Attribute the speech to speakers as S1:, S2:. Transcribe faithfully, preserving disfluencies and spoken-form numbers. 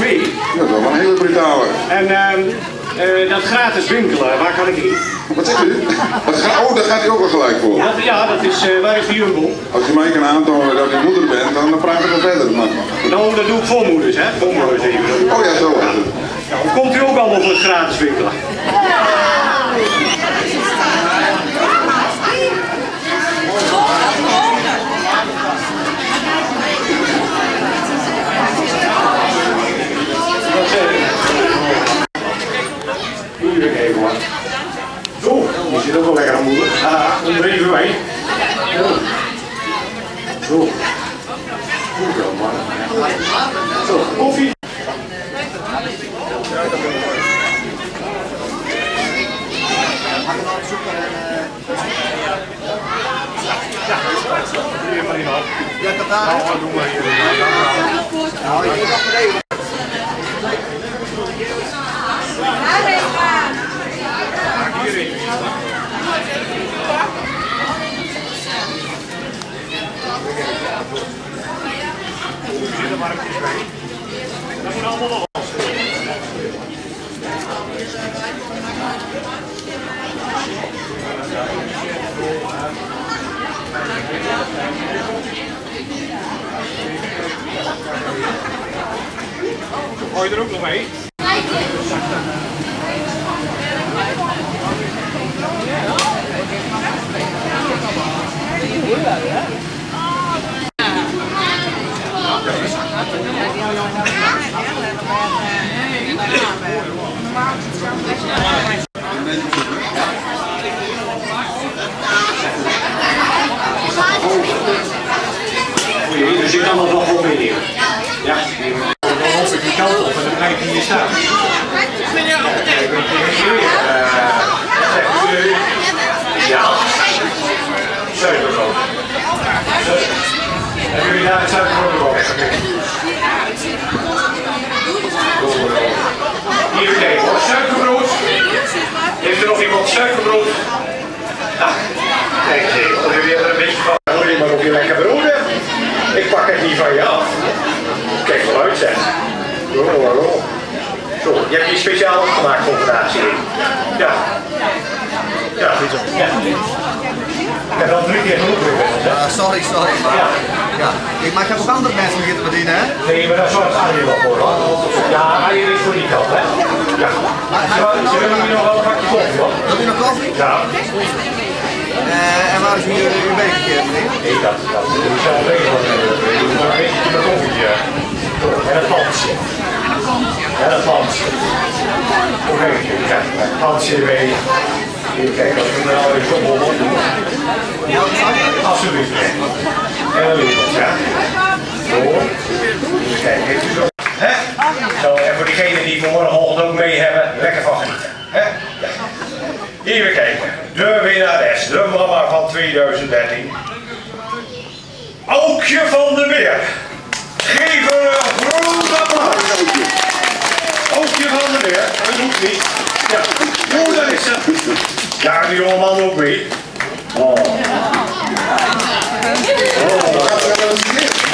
S1: mee.
S2: Dat is wel een hele brutale.
S1: En uh, uh, dat gratis winkelen, waar kan ik heen?
S2: Wat zegt u? Dat gaat, oh, daar gaat hij ook wel gelijk voor.
S1: Ja, ja dat is, uh, waar is de Jumbo?
S2: Als je mij kan aantonen dat je moeder bent, dan praten we verder. Maar...
S1: Nou, dat doe ik voor moeders, hè? Voor moeders even.
S2: Oh ja, zo is het.
S1: Nou, komt u ook allemaal voor het gratis winkelen? Even even wat. Zo, die zit ook wel lekker aan moeder. Ah, onder even bij. Zo. Zo. Goed zo, man. Zo, koffie. Ja, dat daar. Nou, doe maar hier. Nou, je moet nog beneden. Er zitten warmpjes bij. Dat moet allemaal nog los. Gooi je er ook nog mee? Er zit allemaal wel voor mee. Ja, dan loop ik die kant op en dan blijf je hier staan. Ja, suikerbrood. Hebben jullie daar het suikerbrood? Hier, kijk hoor, suikerbrood. Heeft er nog iemand suikerbrood? Ah, kijk eens even, als jullie er een beetje van hoor je maar op je lekker brood hebt. Ik pak het niet van je af. Kijk wel uit zeg. Oh, oh, oh. Zo, je hebt je speciaal opgemaakt voor vandaag, zie ik. Ja. Ja. Ja. Ik heb al drie keer genoeg geweest, hè?
S3: Uh, sorry, sorry.
S1: Ja.
S3: Ja. Ik, maar ik heb ook andere mensen beginnen te bedienen, hè?
S1: Nee, maar dat zorgt Arjen wel voor, hoor. Ja, Arjen is voor die kant, hè? Ja. Ze willen hier nog wel een bakje koffie, hoor.
S3: Wilt u nog koffie?
S1: Ja.
S3: Uh, en waar is uw, uw bekertje, meneer?
S1: Nee, dat, dat moet ik zelf regelen. Je moet nog een beetje met koffie. En dat plantje. Ja, dat plantje. Hoe heet je? Ja, dat plantje erbij. Hier, kijk, als we er al even op doen.
S3: Ja,
S1: alsjeblieft. En een liefde, ja. Zo. Even kijken, heeft u zo. Hè? Zo, en voor diegenen die morgenochtend ook mee hebben, lekker van genieten. Hè? Ja. Even kijken. De winnares, de mama van tweeduizend dertien. Aukje van de Meer. Geef er een groot applaus. Aukje van de Meer, dat hoeft niet. Ja, hoe dat is het. Ja, die jongeman ook mee. Oh. Oh.